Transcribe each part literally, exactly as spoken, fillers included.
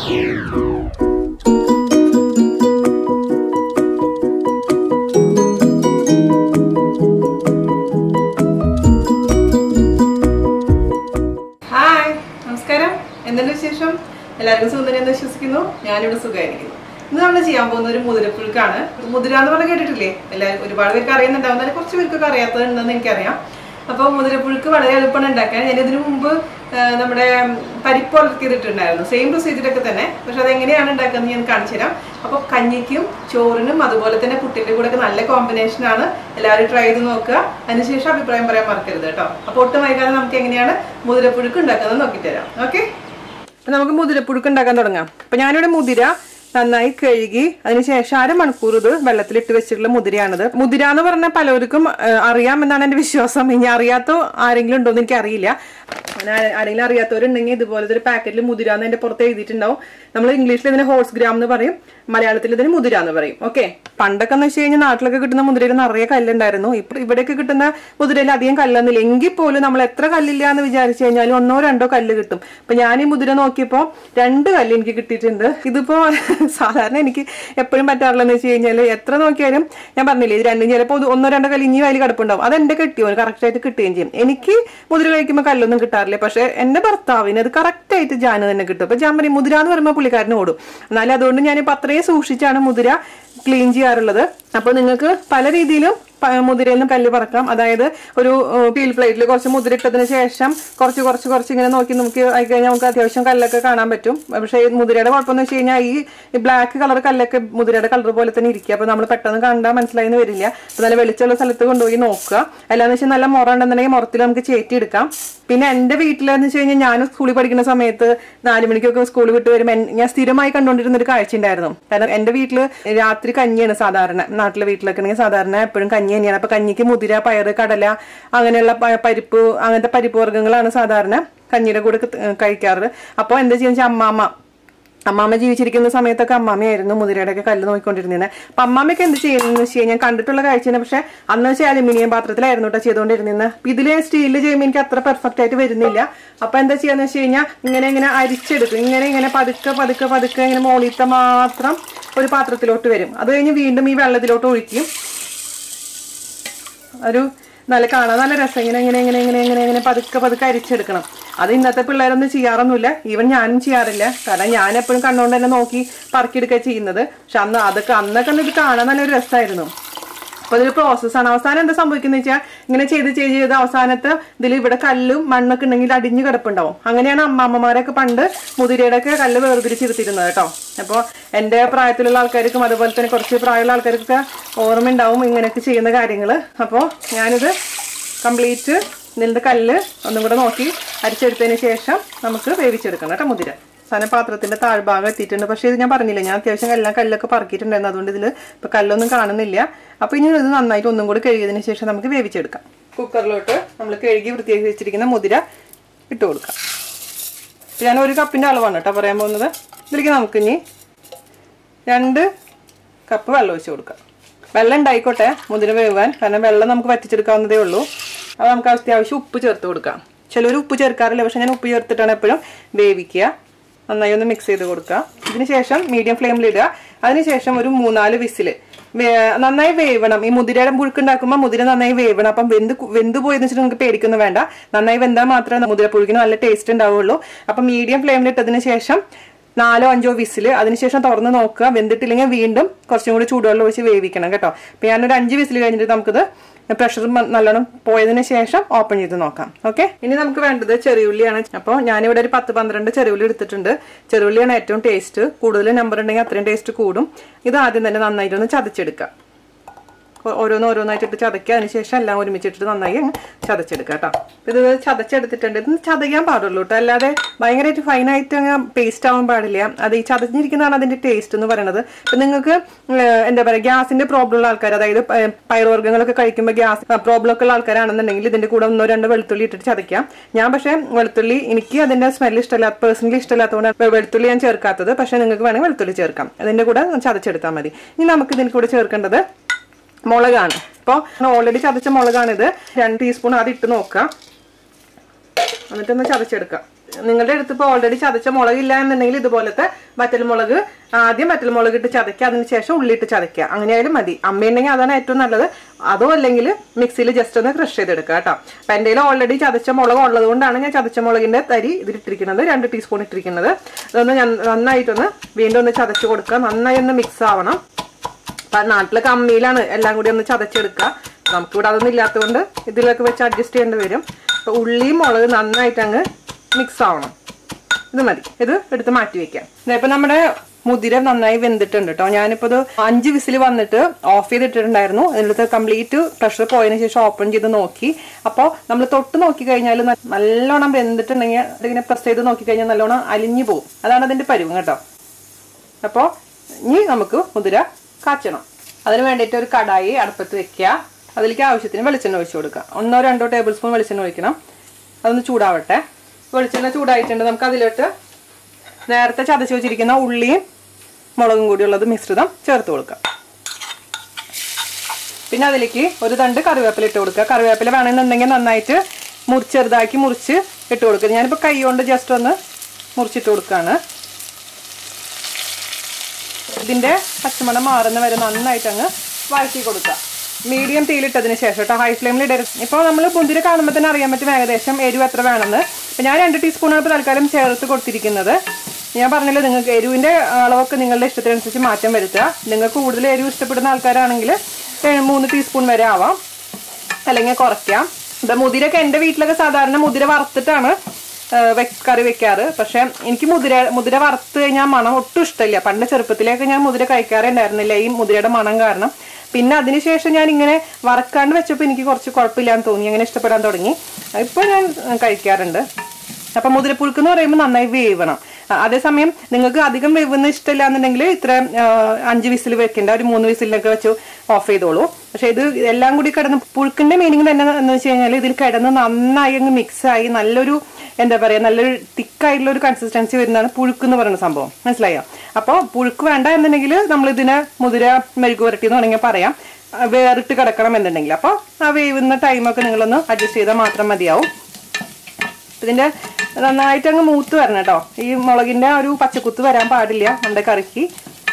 എല്ലാവർക്കും സുന്ദരം വിശ്വസിക്കുന്നു. ഞാനിവിടെ സുഖമായിരിക്കുന്നു. ഇന്ന് നമ്മൾ ചെയ്യാൻ പോകുന്ന ഒരു മുതിരപ്പുഴുക്കാണ്. മുതിര എന്ന് പറഞ്ഞാൽ കേട്ടിട്ടില്ലേ? എല്ലാവരും ഒരുപാട് പേർക്ക് അറിയുന്നുണ്ടാവും, എന്നാലും കുറച്ച് പേർക്കൊക്കെ അറിയാത്തതുണ്ടെന്ന് എനിക്കറിയാം. അപ്പോൾ മുതിരപ്പുഴുക്ക് വളരെ എളുപ്പമാണ് ഉണ്ടാക്കാൻ. ഞാനിതിനു മുമ്പ് നമ്മുടെ പരിപ്പ് ഉലർത്തിയിട്ടുണ്ടായിരുന്നു, സെയിം പ്രൊസീജിയറൊക്കെ തന്നെ. പക്ഷെ അതെങ്ങനെയാണ് ഉണ്ടാക്കുന്നത് ഞാൻ കാണിച്ചു തരാം. അപ്പോൾ കഞ്ഞിക്കും ചോറിനും അതുപോലെ തന്നെ പുട്ടിൻ്റെ കൂടെ ഒക്കെ നല്ല കോമ്പിനേഷനാണ്. എല്ലാവരും ട്രൈ ചെയ്ത് നോക്കുക. അതിനുശേഷം അഭിപ്രായം പറയാൻ മറക്കരുത് കേട്ടോ. അപ്പോൾ ഒട്ടും വൈകാതെ നമുക്ക് എങ്ങനെയാണ് മുതിരപ്പുഴുക്ക് ഉണ്ടാക്കുന്നത് നോക്കിയിട്ട് തരാം. ഓക്കെ, അപ്പം നമുക്ക് മുതിരപ്പുഴുക്ക് ഉണ്ടാക്കാൻ തുടങ്ങാം. അപ്പം ഞാനിവിടെ മുതിര നന്നായി കഴുകി അതിനുശേഷം അരമണിക്കൂർ ഇത് വെള്ളത്തിലിട്ട് വെച്ചിട്ടുള്ള മുതിരയാണിത്. മുതിര എന്ന് പറഞ്ഞാൽ പലർക്കും അറിയാമെന്നാണ് എൻ്റെ വിശ്വാസം. ഇനി അറിയാത്ത ആരെങ്കിലും ഉണ്ടോ എന്ന് എനിക്ക് അറിയില്ല. അങ്ങനെ ആരെങ്കിലും അറിയാത്തവരുണ്ടെങ്കിൽ ഇതുപോലത്തെ ഒരു പാക്കറ്റിൽ മുതിര എന്ന് എൻ്റെ പുറത്ത് എഴുതിയിട്ടുണ്ടാവും. നമ്മൾ ഇംഗ്ലീഷിൽ ഇതിന് ഹോഴ്സ് ഗ്രാം എന്ന് പറയും, മലയാളത്തിൽ ഇതിന് മുതിര എന്ന് പറയും. ഓക്കെ, പണ്ടൊക്കെ എന്ന് വെച്ച് കഴിഞ്ഞാൽ നാട്ടിലൊക്കെ കിട്ടുന്ന മുതിരയിൽ നിറയെ കല്ലുണ്ടായിരുന്നു. ഇപ്പൊ ഇവിടെയൊക്കെ കിട്ടുന്ന മുതിരയിൽ അധികം കല്ലൊന്നുമില്ല. എങ്കിൽ പോലും നമ്മൾ എത്ര കല്ലില്ല എന്ന് വിചാരിച്ചു കഴിഞ്ഞാൽ ഒന്നോ രണ്ടോ കല്ല് കിട്ടും. അപ്പൊ ഞാൻ ഈ മുതിര നോക്കിയപ്പോൾ രണ്ട് കല്ല് എനിക്ക് കിട്ടിയിട്ടുണ്ട്. ഇതിപ്പോ സാധാരണ എനിക്ക് എപ്പോഴും പറ്റാറില്ലെന്ന് വെച്ച് കഴിഞ്ഞാൽ എത്ര നോക്കിയാലും ഞാൻ പറഞ്ഞില്ലേ, ഇത് രണ്ടും ചിലപ്പോൾ ഒന്നോ രണ്ടോ കല്ല് ഇനി അതിൽ കിടപ്പുണ്ടാവും. അതെന്റെ കിട്ടിയോ കറക്റ്റ് ആയിട്ട് കിട്ടുകയും ചെയ്യും. എനിക്ക് മുതിര കഴിക്കുമ്പോൾ കല്ലൊന്നും കിട്ടാറില്ല. പക്ഷെ എന്റെ ഭർത്താവിന് അത് കറക്റ്റ് ആയിട്ട് ജാന് തന്നെ കിട്ടും. അപ്പൊ ഞാൻ പറയും മുതിര എന്ന് പറയുമ്പോൾ പുള്ളിക്കാരന് ഓടും. എന്നാലും അതുകൊണ്ട് ഞാനിപ്പോൾ അത്രയും സൂക്ഷിച്ചാണ് മുതിര ക്ലീൻ ചെയ്യാറുള്ളത്. അപ്പൊ നിങ്ങൾക്ക് പല രീതിയിലും മുതിരയിൽ നിന്ന് കല്ല് പറക്കാം. അതായത് ഒരു സ്റ്റീൽ പ്ലേറ്റിൽ കുറച്ച് മുതിര ഇട്ടതിന് ശേഷം കുറച്ച് കുറച്ച് കുറച്ച് ഇങ്ങനെ നോക്കി നമുക്ക് ആയിക്കഴിഞ്ഞാൽ നമുക്ക് അത്യാവശ്യം കല്ലൊക്കെ കാണാൻ പറ്റും. പക്ഷേ മുതിരയുടെ കുഴപ്പമെന്ന് വെച്ച് കഴിഞ്ഞാൽ ഈ ബ്ലാക്ക് കളർ കല്ലൊക്കെ മുതിരയുടെ കളർ പോലെ തന്നെ ഇരിക്കുക. അപ്പൊ നമ്മൾ പെട്ടെന്ന് കണ്ടാൽ മനസ്സിലായിന്ന് വരില്ല. അപ്പൊ നല്ല വെളിച്ചമുള്ള സ്ഥലത്ത് കൊണ്ടുപോയി നോക്കുക. അല്ലാന്ന് വെച്ചാൽ നല്ല മുറ ഉണ്ടെന്നുണ്ടെങ്കിൽ മുറത്തിൽ നമുക്ക് ചേറ്റി എടുക്കാം. പിന്നെ എന്റെ വീട്ടിലെന്ന് വെച്ച് കഴിഞ്ഞാൽ ഞാൻ സ്കൂളിൽ പഠിക്കുന്ന സമയത്ത് നാല് മണിക്കൊക്കെ സ്കൂൾ വിട്ട് വരുമ്പോൾ ഞാൻ സ്ഥിരമായി കണ്ടുകൊണ്ടിരുന്ന ഒരു കാഴ്ച ഉണ്ടായിരുന്നു. കാരണം എന്റെ വീട്ടില് രാത്രി കഞ്ഞിയാണ് സാധാരണ. നാട്ടിലെ വീട്ടിലൊക്കെ ആണെങ്കിൽ സാധാരണ എപ്പോഴും കഞ്ഞി തന്നെയാണ്. അപ്പൊ കഞ്ഞിക്ക് മുതിര, പയറ്, കടല അങ്ങനെയുള്ള പരിപ്പ്, അങ്ങനത്തെ പരിപ്പ് വർഗ്ഗങ്ങളാണ് സാധാരണ കഞ്ഞിയുടെ കൂടെ കഴിക്കാറ്. അപ്പോൾ എന്താ ചെയ്യുക, അമ്മാമ്മ അമ്മാമ്മ ജീവിച്ചിരിക്കുന്ന സമയത്തൊക്കെ അമ്മാമ്മയായിരുന്നു മുതിരയുടെ ഒക്കെ കല്ല് നോക്കിക്കൊണ്ടിരുന്നത്. അപ്പൊ അമ്മാമ്മയൊക്കെ എന്ത് ചെയ്യുന്നതെന്ന് വെച്ച് കഴിഞ്ഞാൽ കണ്ടിട്ടുള്ള കാഴ്ചയാണ്. പക്ഷെ അന്ന് വെച്ചാൽ അലുമിനിയം പാത്രത്തിലായിരുന്നു കേട്ടോ ചെയ്തുകൊണ്ടിരുന്നത്. അപ്പൊ ഇതില് സ്റ്റീലിൽ ചെയ്യുമ്പോൾ എനിക്ക് അത്ര പെർഫെക്റ്റ് ആയിട്ട് വരുന്നില്ല. അപ്പൊ എന്താ ചെയ്യാന്ന് വെച്ച് കഴിഞ്ഞാൽ ഇങ്ങനെ ഇങ്ങനെ അരിച്ചെടുക്കും. ഇങ്ങനെ ഇങ്ങനെ പതുക്കെ പതുക്കെ പതുക്കെ ഇങ്ങനെ മോളിത്തെ മാത്രം ഒരു പാത്രത്തിലോട്ട് വരും. അത് കഴിഞ്ഞ് വീണ്ടും ഈ വെള്ളത്തിലോട്ട് ഒഴിക്കും. ഒരു നല്ല കാണാൻ നല്ല രസം. ഇങ്ങനെ ഇങ്ങനെ ഇങ്ങനെ ഇങ്ങനെ ഇങ്ങനെ ഇങ്ങനെ പതുക്കെ പതുക്കെ അരിച്ചെടുക്കണം. അത് ഇന്നത്തെ പിള്ളേരൊന്നും ചെയ്യാറൊന്നുമില്ല. ഈവൻ ഞാനും ചെയ്യാറില്ല. കാരണം ഞാൻ എപ്പോഴും കണ്ണുകൊണ്ട് തന്നെ നോക്കി പറക്കിയെടുക്കുക ചെയ്യുന്നത്. പക്ഷെ അന്ന് അതൊക്കെ അന്നൊക്കെ ഇത് കാണാൻ നല്ലൊരു രസമായിരുന്നു. അപ്പൊ അതൊരു പ്രോസസ്സാണ്. അവസാനം എന്താ സംഭവിക്കുന്നത് വെച്ചാൽ ഇങ്ങനെ ചെയ്ത് ചെയ്ത് ചെയ്ത് അവസാനത്ത് ഇതിൽ ഇവിടെ കല്ലും മണ്ണൊക്കെ ഉണ്ടെങ്കിൽ അടിഞ്ഞു കിടപ്പുണ്ടാവും. അങ്ങനെയാണ് അമ്മാമ്മമാരൊക്കെ പണ്ട് മുതിരയുടെ ഒക്കെ കല്ല് വേർതിരിച്ചെടുത്തിരുന്നത് കേട്ടോ. അപ്പോൾ എൻ്റെ പ്രായത്തിലുള്ള ആൾക്കാർക്കും അതുപോലെ തന്നെ കുറച്ച് പ്രായമുള്ള ആൾക്കാർക്കൊക്കെ ഓർമ്മ ഉണ്ടാവും ഇങ്ങനെയൊക്കെ ചെയ്യുന്ന കാര്യങ്ങൾ. അപ്പോൾ ഞാനിത് കംപ്ലീറ്റ് ഇതിൻ്റെ കല്ല് ഒന്നും കൂടെ നോക്കി അരിച്ചെടുത്തതിന് ശേഷം നമുക്ക് വേവിച്ചെടുക്കണം കേട്ടോ മുതിര. സാധനം പാത്രത്തിന്റെ താഴ്ഭാഗം എത്തിയിട്ടുണ്ട്. പക്ഷേ ഇത് ഞാൻ പറഞ്ഞില്ല, ഞാൻ അത്യാവശ്യം എല്ലാം കല്ലൊക്കെ പറക്കിയിട്ടുണ്ടായിരുന്നു. അതുകൊണ്ട് ഇതിൽ ഇപ്പൊ കല്ലൊന്നും കാണുന്നില്ല. അപ്പൊ ഇനി ഇത് നന്നായിട്ട് ഒന്നും കൂടി കഴുകിയതിന് ശേഷം നമുക്ക് വേവിച്ചെടുക്കാം. കുക്കറിലോട്ട് നമ്മൾ കഴുകി വൃത്തിയാക്കി വെച്ചിരിക്കുന്ന മുതിര ഇട്ട് കൊടുക്കാം. ഞാൻ ഒരു കപ്പിന്റെ അളവാണ് കേട്ടോ പറയാൻ പോകുന്നത്. ഇതിലേക്ക് നമുക്കിനി രണ്ട് കപ്പ് വെള്ളം ഒഴിച്ച് കൊടുക്കാം. വെള്ളം ഉണ്ടായിക്കോട്ടെ മുതിര വേവാൻ, കാരണം വെള്ളം നമുക്ക് വറ്റിച്ചെടുക്കാവുന്നതേ ഉള്ളൂ. അപ്പോൾ നമുക്ക് അത്യാവശ്യം ഉപ്പ് ചേർത്ത് കൊടുക്കാം. ചിലർ ഉപ്പ് ചേർക്കാറില്ല, പക്ഷെ ഞാൻ ഉപ്പ് ചേർത്തിട്ടാണ് എപ്പോഴും വേവിക്കുക. നന്നായി ഒന്ന് മിക്സ് ചെയ്ത് കൊടുക്കുക. ഇതിന് ശേഷം മീഡിയം ഫ്ലെയിമിലിടുക. അതിനുശേഷം ഒരു മൂന്നാല് വിസില് നന്നായി വേവണം. ഈ മുതിരയുടെ പുഴുക്കുണ്ടാക്കുമ്പോൾ മുതിര നന്നായി വേവണം. അപ്പം വെന്ത് വെന്ത് പോയെന്ന് വെച്ചിട്ട് നിങ്ങൾക്ക് പേടിക്കൊന്നും വേണ്ട. നന്നായി വെന്താൽ മാത്രമേ മുതിര പുഴുക്കിന് നല്ല ടേസ്റ്റ് ഉണ്ടാവുള്ളൂ. അപ്പം മീഡിയം ഫ്ലെയിമിലിട്ടതിന് ശേഷം നാലോ അഞ്ചോ വിസില്, അതിനുശേഷം തുറന്ന് നോക്കുക. വെന്തിട്ടില്ലെങ്കിൽ വീണ്ടും കുറച്ചും കൂടി ചൂടുവെള്ളം ഒഴിച്ച് വേവിക്കണം കേട്ടോ. അപ്പം ഞാനൊരു അഞ്ച് വിസിൽ കഴിഞ്ഞിട്ട് നമുക്കിത് പ്രഷർ നല്ലോണം പോയതിന് ശേഷം ഓപ്പൺ ചെയ്ത് നോക്കാം. ഓക്കെ, ഇനി നമുക്ക് വേണ്ടത് ചെറിയുള്ളിയാണ്. അപ്പോൾ ഞാനിവിടെ ഒരു പത്ത് പന്ത്രണ്ട് ചെറിയുള്ളി എടുത്തിട്ടുണ്ട്. ചെറിയുള്ളിയാണ് ഏറ്റവും ടേസ്റ്റ്. കൂടുതൽ നമ്പർ ഉണ്ടെങ്കിൽ അത്രയും ടേസ്റ്റ് കൂടും. ഇത് ആദ്യം തന്നെ നന്നായിട്ടൊന്ന് ചതച്ചെടുക്കാം. ഓരോന്ന് ഓരോന്നായിട്ടിട്ട് ചതയ്ക്കുക. അതിനുശേഷം എല്ലാം ഒരുമിച്ചിട്ട് നന്നായി ചതച്ചെടുക്കുക കേട്ടോ. ഇത് ചതച്ചെടുത്തിട്ടുണ്ട്. ഇത് ചതയ്ക്കാൻ പാടുള്ളൂ കേട്ടോ, അല്ലാതെ ഭയങ്കരമായിട്ട് ഫൈനായിട്ട് അങ്ങ് പേസ്റ്റ് ആവാൻ പാടില്ല. അത് ഈ ചതഞ്ഞിരിക്കുന്നതാണ് അതിന്റെ ടേസ്റ്റ് എന്ന് പറയുന്നത്. ഇപ്പൊ നിങ്ങൾക്ക് എന്താ പറയുക, ഗ്യാസിന്റെ പ്രോബ്ലം ഉള്ള ആൾക്കാർ, അതായത് പയറുവർഗ്ഗങ്ങളൊക്കെ കഴിക്കുമ്പോൾ ഗ്യാസ് പ്രോബ്ലം ഒക്കെ ഉള്ള ആൾക്കാരാണെന്നുണ്ടെങ്കിൽ ഇതിന്റെ കൂടെ ഒന്നോ രണ്ടോ വെളുത്തുള്ളി ഇട്ടിട്ട് ചതയ്ക്കാം. ഞാൻ പക്ഷേ വെളുത്തുള്ളി എനിക്ക് അതിന്റെ സ്മെല്ല് ഇഷ്ടമില്ലാത്ത പേഴ്സണലി ഇഷ്ടമില്ലാത്തതുകൊണ്ട് വെളുത്തുള്ളി ഞാൻ ചേർക്കാത്തത്. പക്ഷെ നിങ്ങൾക്ക് വേണമെങ്കിൽ വെളുത്തുള്ളി ചേർക്കാം. അതിന്റെ കൂടെ ചതച്ചെടുത്താൽ മതി. ഇനി നമുക്ക് ഇതിന് കൂടെ ചേർക്കേണ്ടത് മുളകാണ്. ഇപ്പോൾ ഓൾറെഡി ചതച്ച മുളകാണിത്. രണ്ട് ടീസ്പൂൺ അത് ഇട്ട് നോക്കുക. എന്നിട്ടൊന്ന് ചതച്ചെടുക്കാം. നിങ്ങളുടെ അടുത്ത് ഇപ്പോൾ ഓൾറെഡി ചതച്ച മുളകില്ല എന്നുണ്ടെങ്കിൽ ഇതുപോലത്തെ വറ്റൽമുളക് ആദ്യം വറ്റൽമുളക് ഇട്ട് ചതയ്ക്കുക, അതിനുശേഷം ഉള്ളിയിട്ട് ചതയ്ക്കുക, അങ്ങനെയായാലും മതി. അമ്മയുണ്ടെങ്കിൽ അതാണ് ഏറ്റവും നല്ലത്. അതോ അല്ലെങ്കിൽ മിക്സിയിൽ ജസ്റ്റ് ഒന്ന് ക്രഷ് ചെയ്തെടുക്കുക കേട്ടോ. അപ്പം എൻ്റെ കയ്യിൽ ഓൾറെഡി ചതച്ച മുളക് ഉള്ളത് കൊണ്ടാണ് ഞാൻ ചതച്ച മുളകിൻ്റെ തരി ഇതിലിട്ടിരിക്കുന്നത്, രണ്ട് ടീസ്പൂൺ ഇട്ടിരിക്കുന്നത്. അതൊന്ന് നന്നായിട്ടൊന്ന് വീണ്ടും ഒന്ന് ചതച്ച് കൊടുക്കുക, നന്നായി ഒന്ന് മിക്സ് ആവണം. അപ്പം നാട്ടിലൊക്കെ അമ്മിയിലാണ് എല്ലാം കൂടി ഒന്ന് ചതച്ചെടുക്കുക. നമുക്കിവിടെ അതൊന്നും ഇല്ലാത്തതുകൊണ്ട് ഇതിലൊക്കെ വെച്ച് അഡ്ജസ്റ്റ് ചെയ്യേണ്ടി വരും. അപ്പോൾ ഉള്ളിയും മുളക് നന്നായിട്ട് അങ്ങ് മിക്സ് ആവണം. ഇത് മതി. ഇത് എടുത്ത് മാറ്റി വെക്കാം. ഇപ്പം നമ്മുടെ മുതിര നന്നായി വെന്തിട്ടുണ്ട് കേട്ടോ. ഞാനിപ്പോൾ ഇത് അഞ്ച് വിസിൽ വന്നിട്ട് ഓഫ് ചെയ്തിട്ടുണ്ടായിരുന്നു. അതിനകത്ത് കംപ്ലീറ്റ് പ്രഷർ പോയതിനു ശേഷം ഓപ്പൺ ചെയ്ത് നോക്കി. അപ്പോൾ നമ്മൾ തൊട്ട് നോക്കി കഴിഞ്ഞാൽ നല്ലോണം വെന്തിട്ടുണ്ടെങ്കിൽ അതിങ്ങനെ പ്രസ് ചെയ്ത് നോക്കി കഴിഞ്ഞാൽ നല്ലോണം അലിഞ്ഞു പോകും. അതാണ് അതിൻ്റെ പരുവം കേട്ടോ. അപ്പോൾ ഇനി നമുക്ക് മുതിര കാച്ചണം. അതിന് വേണ്ടിയിട്ട് ഒരു കടായി അടുപ്പത്ത് വെക്കുക. അതിലേക്ക് ആവശ്യത്തിന് വെളിച്ചെണ്ണ ഒഴിച്ചു കൊടുക്കുക. ഒന്നോ രണ്ടോ ടേബിൾ സ്പൂൺ വെളിച്ചെണ്ണ ഒഴിക്കണം. അതൊന്ന് ചൂടാവട്ടെ. വെളിച്ചെണ്ണ ചൂടായിട്ടുണ്ട്. നമുക്ക് അതിലോട്ട് നേരത്തെ ചതച്ച് വെച്ചിരിക്കുന്ന ഉള്ളിയും മുളകും കൂടിയുള്ളത് മിശ്രിതം ചേർത്ത് കൊടുക്കുക. പിന്നെ അതിലേക്ക് ഒരു തണ്ട് കറിവേപ്പില ഇട്ട് കൊടുക്കുക. കറിവേപ്പില വേണമെന്നുണ്ടെങ്കിൽ നന്നായിട്ട് മുറിച്ച് ചെറുതാക്കി മുറിച്ച് ഇട്ട് കൊടുക്കുക. ഞാനിപ്പോൾ കൈ കൊണ്ട് ജസ്റ്റ് ഒന്ന് മുറിച്ചിട്ട് കൊടുക്കുകയാണ്. ഇതിൻ്റെ പച്ചമണം മാറുന്ന വരെ നന്നായിട്ട് അങ്ങ് വഴറ്റി കൊടുക്കുക. മീഡിയം തീയിലിട്ടതിന് ശേഷം കേട്ടോ, ഹൈ ഫ്ലെയിമിൽ ഇടരുത്. ഇപ്പോൾ നമ്മൾ മുന്തിരി കാണുമ്പോൾ തന്നെ അറിയാൻ പറ്റും ഏകദേശം എരിവ് എത്ര വേണമെന്ന്. അപ്പോൾ ഞാൻ രണ്ട് ടീസ്പൂണാണ് ഇപ്പോൾ തൽക്കാലം ചേർത്ത് കൊടുത്തിരിക്കുന്നത്. ഞാൻ പറഞ്ഞല്ലോ, നിങ്ങൾക്ക് എരിവിൻ്റെ അളവൊക്കെ നിങ്ങളുടെ ഇഷ്ടത്തിനനുസരിച്ച് മാറ്റം വരുത്തുക. നിങ്ങൾക്ക് കൂടുതൽ എരിവ് ഇഷ്ടപ്പെടുന്ന ആൾക്കാരാണെങ്കിൽ മൂന്ന് ടീസ്പൂൺ വരെ ആവാം, അല്ലെങ്കിൽ കുറയ്ക്കാം. ഇത് മുതിരൊക്കെ എൻ്റെ വീട്ടിലൊക്കെ സാധാരണ മുതിര വറുത്തിട്ടാണ് കറി വെക്കാറ്. പക്ഷെ എനിക്ക് മുതിര മുതിര വറുത്ത് കഴിഞ്ഞാൽ മണം ഒട്ടും ഇഷ്ടമില്ല. പണ്ട് ചെറുപ്പത്തിലേക്ക് ഞാൻ മുതിര കഴിക്കാറേ ഉണ്ടായിരുന്നില്ല ഈ മുതിരയുടെ മണം കാരണം. പിന്നെ അതിനുശേഷം ഞാൻ ഇങ്ങനെ വറക്കാണ്ട് വെച്ചപ്പോൾ എനിക്ക് കുറച്ച് കുഴപ്പമില്ലാന്ന് തോന്നി, അങ്ങനെ ഇഷ്ടപ്പെടാൻ തുടങ്ങി. ഇപ്പോൾ ഞാൻ കഴിക്കാറുണ്ട്. അപ്പം മുതിരപ്പുഴുക്ക് എന്ന് പറയുമ്പോൾ നന്നായി വേവണം. അതേസമയം നിങ്ങൾക്ക് അധികം വേവുന്ന ഇഷ്ടമില്ല എന്നുണ്ടെങ്കിൽ ഇത്ര അഞ്ച് വിസിൽ വെക്കേണ്ട, ഒരു മൂന്ന് വിസിലൊക്കെ വെച്ച് ഓഫ് ചെയ്തോളൂ. പക്ഷെ ഇത് എല്ലാം കൂടി കിടന്ന് പുഴുക്കിന്റെ മീനിങ് തന്നെ എന്ന് വെച്ച് കഴിഞ്ഞാൽ ഇതിൽ കിടന്ന് നന്നായി അങ്ങ് മിക്സായി നല്ലൊരു എന്താ പറയുക നല്ലൊരു തിക്കായിട്ടുള്ള ഒരു കൺസിസ്റ്റൻസി വരുന്നതാണ് പുഴുക്ക് എന്ന് പറയുന്ന സംഭവം. മനസ്സിലായോ? അപ്പോൾ പുഴുക്ക് വേണ്ട എന്നുണ്ടെങ്കിൽ നമ്മൾ ഇതിനെ മുതിര മെഴുക്ക് പുരട്ടി എന്ന് വേണമെങ്കിൽ പറയാം, വേറിട്ട് കിടക്കണം എന്നുണ്ടെങ്കിൽ. അപ്പോൾ ആ വേവുന്ന ടൈമൊക്കെ നിങ്ങളൊന്ന് അഡ്ജസ്റ്റ് ചെയ്താൽ മാത്രം മതിയാവും. ഇതിൻ്റെ നന്നായിട്ട് അങ്ങ് മൂത്ത് വരണം കേട്ടോ. ഈ മുളകിൻ്റെ ഒരു പച്ചക്കുത്ത് വരാൻ പാടില്ല നമ്മുടെ കറിക്ക്.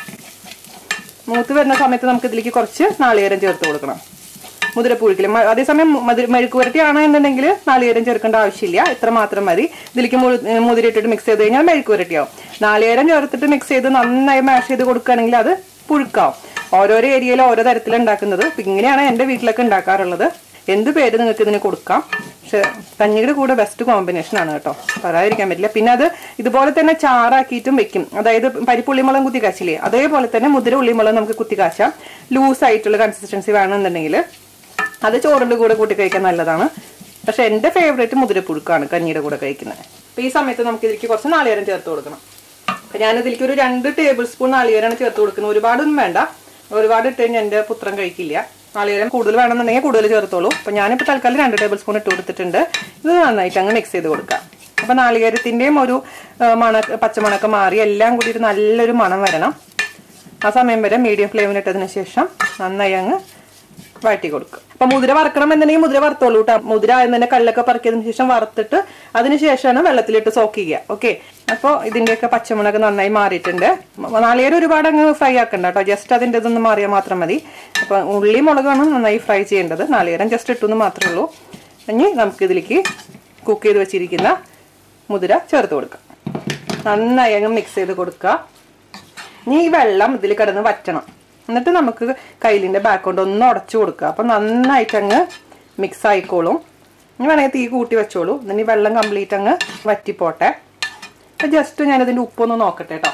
മൂത്ത് വരുന്ന സമയത്ത് നമുക്ക് ഇതിലേക്ക് കുറച്ച് നാളികേരം ചേർത്ത് കൊടുക്കണം മുതിരപ്പുഴുക്കിൽ. അതേസമയം മധുര മെഴുക്ക് പുരട്ടിയാണ് എന്നുണ്ടെങ്കിൽ നാളികേരം ചേർക്കേണ്ട ആവശ്യമില്ല, ഇത്ര മാത്രം മതി. ഇതിലേക്ക് മുതിര ഇട്ടിട്ട് മിക്സ് ചെയ്ത് കഴിഞ്ഞാൽ മെഴുക്ക് പുരട്ടിയാവും. നാളികേരം ചേർത്തിട്ട് മിക്സ് ചെയ്ത് നന്നായി മാഷ് ചെയ്ത് കൊടുക്കുകയാണെങ്കിൽ അത് പുഴുക്കാവും. ഓരോരോ ഏരിയയിലും ഓരോ തരത്തിലുണ്ടാക്കുന്നത്. ഇങ്ങനെയാണ് എൻ്റെ വീട്ടിലൊക്കെ ഉണ്ടാക്കാറുള്ളത്. എന്ത് പേര് നിങ്ങൾക്ക് ഇതിന് കൊടുക്കാം. പക്ഷെ കഞ്ഞിയുടെ കൂടെ ബെസ്റ്റ് കോമ്പിനേഷൻ ആണ് കേട്ടോ, പറയാതിരിക്കാൻ പറ്റില്ല. പിന്നെ അത് ഇതുപോലെ തന്നെ ചാറാക്കിയിട്ടും വെക്കും. അതായത് പരിപ്പുള്ളിമുളകും കുത്തി കാച്ചില്ലേ, അതേപോലെ തന്നെ മുതിര ഉള്ളിമുളകും നമുക്ക് കുത്തി കാച്ചാം. ലൂസായിട്ടുള്ള കൺസിസ്റ്റൻസി വേണമെന്നുണ്ടെങ്കിൽ അത് ചോറിൻ്റെ കൂടെ കൂട്ടി കഴിക്കാൻ നല്ലതാണ്. പക്ഷെ എൻ്റെ ഫേവറേറ്റ് മുതിരപ്പുഴുക്കാണ് കഞ്ഞിയുടെ കൂടെ കഴിക്കുന്നത്. അപ്പോൾ ഈ സമയത്ത് നമുക്ക് ഇതിലേക്ക് കുറച്ച് നാളികേരം ചേർത്ത് കൊടുക്കണം. അപ്പം ഞാനിതിലേക്ക് ഒരു രണ്ട് ടേബിൾ സ്പൂൺ നാളികേരമാണ് ചേർത്ത് കൊടുക്കുന്നത്. ഒരുപാടൊന്നും വേണ്ട, ഒരുപാട് ഇട്ട് കഴിഞ്ഞാൽ എൻ്റെ പുത്രൻ കഴിക്കില്ല. നാളികേരം കൂടുതൽ വേണമെന്നുണ്ടെങ്കിൽ കൂടുതൽ ചേർത്തോളൂ. അപ്പോൾ ഞാനിപ്പോൾ തൽക്കാലം രണ്ട് ടേബിൾ സ്പൂൺ ഇട്ട് കൊടുത്തിട്ടുണ്ട്. ഇത് നന്നായിട്ട് അങ്ങ് മിക്സ് ചെയ്ത് കൊടുക്കാം. അപ്പോൾ നാളികേരത്തിൻ്റെയും ഒരു മണ പച്ചമണക്ക മാറി എല്ലാം കൂടി ഒരു നല്ലൊരു മണം വരണം. ആ സമയം വരെ മീഡിയം ഫ്ലെയിമിലിട്ടതിന് ശേഷം നന്നായി അങ്ങ് വഴറ്റി കൊടുക്കുക. അപ്പം മുതിര വറക്കണം എന്നുണ്ടെങ്കിൽ മുതിര വറുത്തോളൂ കേട്ടോ. മുതിര ആദ്യം തന്നെ കല്ലൊക്കെ പറക്കിയതിന് ശേഷം വറുത്തിട്ട് അതിന് ശേഷമാണ് വെള്ളത്തിലിട്ട് സോക്ക് ചെയ്യുക. ഓക്കെ, അപ്പോൾ ഇതിൻ്റെയൊക്കെ പച്ചമുളക് നന്നായി മാറിയിട്ടുണ്ട്. നാളികേരം ഒരുപാട് അങ്ങ് ഫ്രൈ ആക്കണ്ട കേട്ടോ, ജസ്റ്റ് അതിൻ്റെ ഇതൊന്ന് മാറിയാൽ മാത്രം മതി. അപ്പം ഉള്ളി മുളകാണ് നന്നായി ഫ്രൈ ചെയ്യേണ്ടത്. നാളികേരം ജസ്റ്റ് ഇട്ടെന്ന് മാത്രമേ ഉള്ളൂ. ഇനി നമുക്ക് ഇതിലേക്ക് കുക്ക് ചെയ്ത് വെച്ചിരിക്കുന്ന മുതിര ചേർത്ത് കൊടുക്കാം. നന്നായി അങ്ങ് മിക്സ് ചെയ്ത് കൊടുക്കുക. ഇനി ഈ വെള്ളം ഇതിൽ കിടന്ന് വറ്റണം. എന്നിട്ട് നമുക്ക് കയ്യിലിൻ്റെ ബാക്ക് കൊണ്ട് ഒന്ന് ഉടച്ചു കൊടുക്കുക. അപ്പം നന്നായിട്ട് അങ്ങ് മിക്സ് ആയിക്കോളും. ഇനി വേണമെങ്കിൽ തീ കൂട്ടി വെച്ചോളൂ. എന്നിട്ട് ഈ വെള്ളം കംപ്ലീറ്റ് അങ്ങ് വറ്റിപ്പോട്ടെ. അപ്പം ജസ്റ്റ് ഞാനിതിൻ്റെ ഉപ്പൊന്ന് നോക്കട്ടെ കേട്ടോ.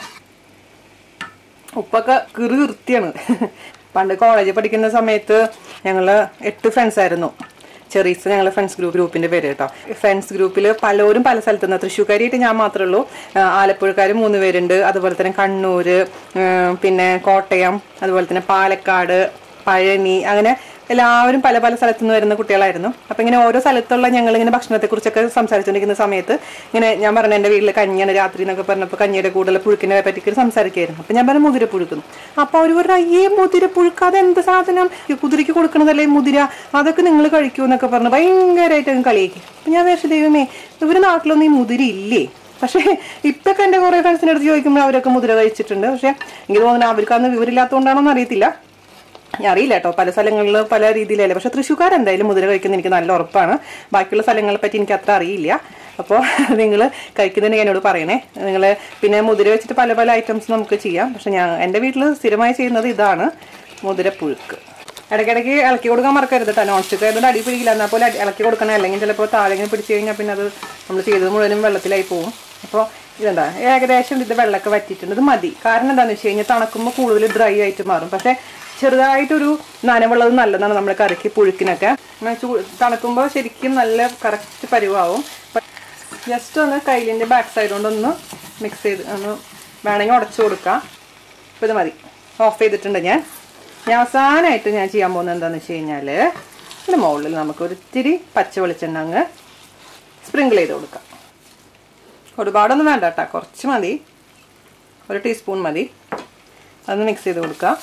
ഉപ്പൊക്കെ കിറി വൃത്തിയാണ്. പണ്ട് കോളേജിൽ പഠിക്കുന്ന സമയത്ത് ഞങ്ങൾ എട്ട് ഫ്രണ്ട്സ് ആയിരുന്നു. ചെറീസ് ഞങ്ങളുടെ ഫ്രണ്ട്സ് ഗ്രൂപ്പ് ഗ്രൂപ്പിൻ്റെ പേര് കേട്ടോ. ഫ്രണ്ട്സ് ഗ്രൂപ്പിൽ പലരും പല സ്ഥലത്തു നിന്ന്, തൃശ്ശൂർക്കാരിയായിട്ട് ഞാൻ മാത്രമേ ഉള്ളൂ. ആലപ്പുഴക്കാർ മൂന്ന് പേരുണ്ട്, അതുപോലെ തന്നെ കണ്ണൂർ, പിന്നെ കോട്ടയം, അതുപോലെ തന്നെ പാലക്കാട്, പഴനി, അങ്ങനെ എല്ലാവരും പല പല സ്ഥലത്തു നിന്ന് വരുന്ന കുട്ടികളായിരുന്നു. അപ്പം ഇങ്ങനെ ഓരോ സ്ഥലത്തുള്ള ഞങ്ങളിങ്ങനെ ഭക്ഷണത്തെക്കുറിച്ചൊക്കെ സംസാരിച്ചുകൊണ്ടിരിക്കുന്ന സമയത്ത് ഇങ്ങനെ ഞാൻ പറഞ്ഞു എൻ്റെ വീട്ടിൽ കഞ്ഞിയാണ് രാത്രി എന്നൊക്കെ പറഞ്ഞപ്പോൾ കഞ്ഞിയുടെ കൂടുതൽ പുഴുക്കിനെ പറ്റിയിട്ട് സംസാരിക്കുകയായിരുന്നു. അപ്പം ഞാൻ പറഞ്ഞു മുതിരപ്പുഴുക്കുന്നു. അപ്പോൾ അവർ പറഞ്ഞു അയ്യേ മുതിരപ്പുഴുക്ക് അതെന്ത് സാധനം, കുതിരയ്ക്ക് കൊടുക്കണതല്ലേ മുതിര, അതൊക്കെ നിങ്ങൾ കഴിക്കൂ എന്നൊക്കെ പറഞ്ഞു ഭയങ്കരമായിട്ട് കളിയാക്കി. അപ്പം ഞാൻ വിചാരിച്ചു ദൈവമേ ഇവർ നാട്ടിലൊന്നും ഈ മുതിര ഇല്ലേ. പക്ഷേ ഇപ്പൊക്കെ എൻ്റെ കുറേ ഫ്രണ്ട്സിൻ്റെ അടുത്ത് ചോദിക്കുമ്പോൾ അവരൊക്കെ മുതിര കഴിച്ചിട്ടുണ്ട്. പക്ഷേ എനിക്ക് തോന്നുന്നു അവർക്കന്ന് വിവരമില്ലാത്തതുകൊണ്ടാണോന്ന് അറിയത്തില്ല, ഞാൻ അറിയില്ല കേട്ടോ. പല സ്ഥലങ്ങളിൽ പല രീതിയിലല്ലേ. പക്ഷെ തൃശ്ശൂർക്കാർ എന്തായാലും മുതിര കഴിക്കുന്ന എനിക്ക് നല്ല ഉറപ്പാണ്. ബാക്കിയുള്ള സ്ഥലങ്ങളെ പറ്റി എനിക്ക് അത്ര അറിയില്ല. അപ്പോൾ നിങ്ങൾ കഴിക്കുന്നതിന് എന്നോട് പറയണേ. നിങ്ങൾ പിന്നെ മുതിര വെച്ചിട്ട് പല പല ഐറ്റംസ് നമുക്ക് ചെയ്യാം. പക്ഷെ ഞാൻ എൻ്റെ വീട്ടിൽ സ്ഥിരമായി ചെയ്യുന്നത് ഇതാണ് മുതിരപ്പുഴുക്ക്. ഇടയ്ക്കിടയ്ക്ക് ഇളക്കി കൊടുക്കാൻ മറക്കരുത് കേട്ടോ. നോൺ സ്റ്റിക്ക് ആയതുകൊണ്ട് അടി പിടിക്കില്ല, എന്നാൽ പോലെ ഇളക്കി കൊടുക്കണം. അല്ലെങ്കിൽ ചിലപ്പോൾ താഴെ പിടിച്ച് കഴിഞ്ഞാൽ പിന്നെ അത് നമ്മൾ ചെയ്തത് മുഴുവനും വെള്ളത്തിലായി പോകും. അപ്പോൾ ഇതെന്താ ഏകദേശം ഇത് വെള്ളമൊക്കെ വറ്റിയിട്ടുണ്ട്. ഇത് മതി. കാരണം എന്താണെന്ന് വെച്ച് കഴിഞ്ഞാൽ തണുക്കുമ്പോൾ കൂടുതൽ ഡ്രൈ ആയിട്ട് മാറും. പക്ഷേ ചെറുതായിട്ടൊരു നനവുള്ളത് നല്ലതാണ് നമ്മൾ കറിക്ക് പുഴുക്കിനൊക്കെ. ചൂ തണുക്കുമ്പോൾ ശരിക്കും നല്ല കറക്റ്റ് പരിവാവും. ജസ്റ്റ് ഒന്ന് കയ്യിലിൻ്റെ ബാക്ക് സൈഡ് കൊണ്ടൊന്ന് മിക്സ് ചെയ്ത് ഒന്ന് വേണമെങ്കിൽ ഉടച്ചു കൊടുക്കാം. അപ്പോൾ ഇത് മതി. ഓഫ് ചെയ്തിട്ടുണ്ട് ഞാൻ. ഞാൻ അവസാനമായിട്ട് ഞാൻ ചെയ്യാൻ പോകുന്നത് എന്താണെന്ന് വെച്ച് കഴിഞ്ഞാൽ ഇതിൻ്റെ മുകളിൽ നമുക്ക് ഒരിത്തിരി പച്ച വെളിച്ചെണ്ണ അങ്ങ് സ്പ്രിങ്കിൾ ചെയ്ത് കൊടുക്കാം. ഒരുപാടൊന്നും വേണ്ട കേട്ടോ, കുറച്ച് മതി, ഒരു ടീസ്പൂൺ മതി. അതൊന്ന് മിക്സ് ചെയ്ത് കൊടുക്കാം.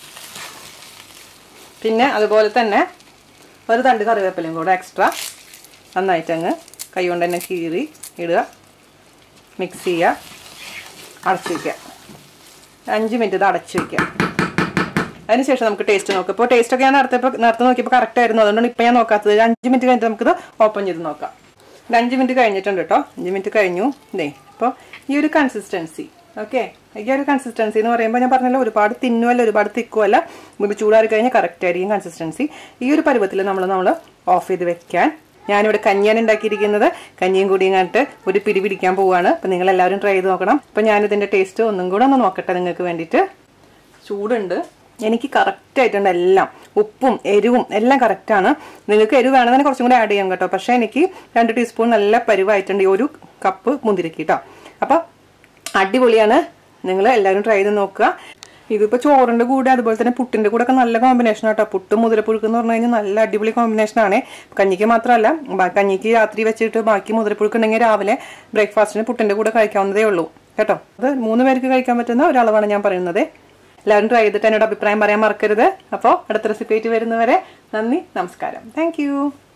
പിന്നെ അതുപോലെ തന്നെ ഒരു തണ്ട് കറിവേപ്പിലയും കൂടെ എക്സ്ട്രാ നന്നായിട്ടങ്ങ് കൈ കൊണ്ട് തന്നെ കീറി ഇടുക, മിക്സ് ചെയ്യുക, അടച്ചു വയ്ക്കുക. അഞ്ച് മിനിറ്റ് ഇത് അടച്ചു വയ്ക്കുക. അതിനുശേഷം നമുക്ക് ടേസ്റ്റ് നോക്കാം. ഇപ്പോൾ ടേസ്റ്റൊക്കെ ഞാൻ നേരത്തെ നേരത്തെ നോക്കിയപ്പോൾ കറക്റ്റ് ആയിരുന്നു, അതുകൊണ്ടാണ് ഇപ്പോൾ ഞാൻ നോക്കാത്തത്. അഞ്ച് മിനിറ്റ് കഴിഞ്ഞിട്ട് നമുക്കിത് ഓപ്പൺ ചെയ്ത് നോക്കാം. ഒരു അഞ്ച് മിനിറ്റ് കഴിഞ്ഞിട്ടുണ്ട് കേട്ടോ. അഞ്ച് മിനിറ്റ് കഴിഞ്ഞു. ഇതേ അപ്പോൾ ഈ ഒരു കൺസിസ്റ്റൻസി. ഓക്കെ, ഈ ഒരു കൺസിസ്റ്റൻസി എന്ന് പറയുമ്പോൾ ഞാൻ പറഞ്ഞല്ലോ ഒരുപാട് തിന്നുമല്ല ഒരുപാട് തിക്കുമല്ല, മുമ്പ് ചൂടാറി കഴിഞ്ഞാൽ കറക്റ്റ് ആയിരിക്കും കൺസിസ്റ്റൻസി. ഈ ഒരു പരുവത്തിൽ നമ്മൾ നമ്മൾ ഓഫ് ചെയ്ത് വെക്കാൻ. ഞാനിവിടെ കഞ്ഞിയാണ് ഉണ്ടാക്കിയിരിക്കുന്നത്. കഞ്ഞിയും കൂടിയും കണ്ടിട്ട് ഒരു പിടി പിടിക്കാൻ പോവുകയാണ്. അപ്പം നിങ്ങളെല്ലാവരും ട്രൈ ചെയ്ത് നോക്കണം. അപ്പം ഞാനിതിൻ്റെ ടേസ്റ്റ് ഒന്നും കൂടെ ഒന്ന് നോക്കട്ടെ നിങ്ങൾക്ക് വേണ്ടിയിട്ട്. ചൂടുണ്ട്, എനിക്ക് കറക്റ്റ് ആയിട്ടുണ്ട് എല്ലാം. ഉപ്പും എരിവും എല്ലാം കറക്റ്റാണ്. നിങ്ങൾക്ക് എരിവ് വേണമെങ്കിൽ കുറച്ചും കൂടി ആഡ് ചെയ്യാം കേട്ടോ. പക്ഷേ എനിക്ക് രണ്ട് ടീസ്പൂൺ നല്ല പരുവായിട്ടുണ്ട് ഈ ഒരു കപ്പ് മുന്തിരിക്ക് കേട്ടോ. അപ്പോൾ അടിപൊളിയാണ്. നിങ്ങൾ എല്ലാവരും ട്രൈ ചെയ്ത് നോക്കുക. ഇതിപ്പോൾ ചോറിൻ്റെ കൂടെ അതുപോലെ തന്നെ പുട്ടിൻ്റെ കൂടെ ഒക്കെ നല്ല കോമ്പിനേഷൻ കേട്ടോ. പുട്ടും മുതിരപ്പുഴുക്ക് എന്ന് പറഞ്ഞു കഴിഞ്ഞാൽ നല്ല അടിപൊളി കോമ്പിനേഷനാണ്. കഞ്ഞിക്ക് മാത്രമല്ല, കഞ്ഞിക്ക് രാത്രി വെച്ചിട്ട് ബാക്കി മുതിരപ്പുഴുക്ക് ഉണ്ടെങ്കിൽ രാവിലെ ബ്രേക്ക്ഫാസ്റ്റിന് പുട്ടിൻ്റെ കൂടെ കഴിക്കാവുന്നതേ ഉള്ളൂ കേട്ടോ. അത് മൂന്ന് പേർക്ക് കഴിക്കാൻ പറ്റുന്ന ഒരളവാണ് ഞാൻ പറയുന്നത്. എല്ലാവരും ട്രൈ ചെയ്തിട്ട് എന്നോട് അഭിപ്രായം പറയാൻ മറക്കരുത്. അപ്പോൾ അടുത്ത റെസിപ്പി ആയിട്ട് വരുന്നവരെ നന്ദി, നമസ്കാരം. താങ്ക്